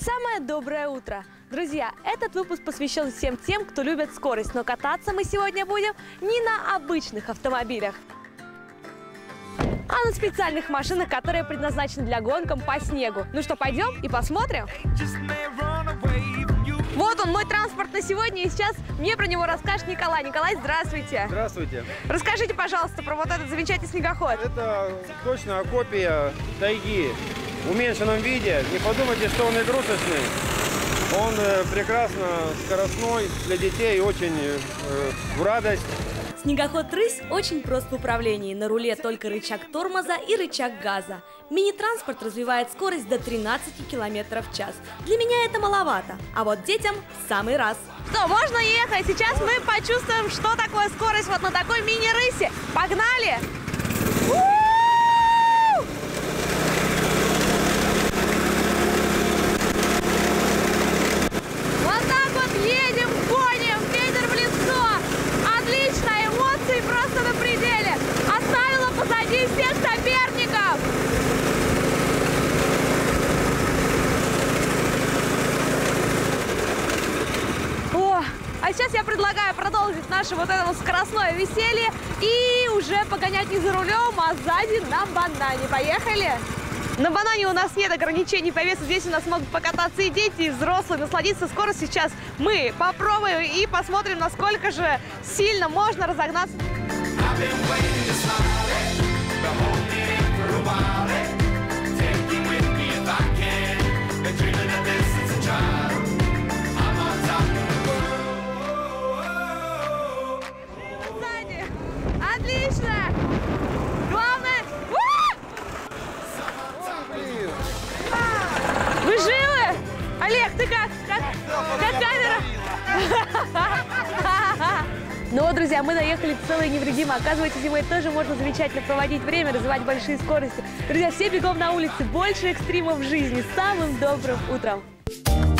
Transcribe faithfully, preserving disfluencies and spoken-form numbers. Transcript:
Самое доброе утро! Друзья, этот выпуск посвящен всем тем, кто любит скорость, но кататься мы сегодня будем не на обычных автомобилях, а на специальных машинах, которые предназначены для гонок по снегу. Ну что, пойдем и посмотрим? Вот он, мой транспорт на сегодня, и сейчас мне про него расскажет Николай. Николай, здравствуйте. Здравствуйте. Расскажите, пожалуйста, про вот этот замечательный снегоход. Это точно копия Тайги в уменьшенном виде. Не подумайте, что он игрушечный. Он э, прекрасно скоростной для детей, очень э, в радость. Снегоход «Рысь» очень прост в управлении. На руле только рычаг тормоза и рычаг газа. Мини-транспорт развивает скорость до тринадцати километров в час. Для меня это маловато, а вот детям в самый раз. Что, можно ехать? Сейчас мы почувствуем, что такое скорость вот на такой мини-рысе. Погнали! Вот так вот едем, гоним, ветер в лицо. Отлично, эмоции просто на пределе. Оставила позади всех соперников. О, а сейчас я предлагаю продолжить наше вот это вот скоростное веселье и уже погонять не за рулем, а сзади на банане. Поехали! На банане у нас нет ограничений по весу, здесь у нас могут покататься и дети, и взрослые, насладиться скоростью. Сейчас мы попробуем и посмотрим, насколько же сильно можно разогнаться. Сзади! Отлично! Главное... Вы живы? Олег, ты как? Как, как камера? Ну вот, друзья, мы доехали целые невредимо. Оказывается, зимой тоже можно замечательно проводить время, развивать большие скорости. Друзья, все бегом на улице. Больше экстримов в жизни. С самым добрым утром!